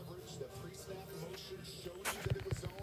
coverage, the pre-snap motion showed you that it was zone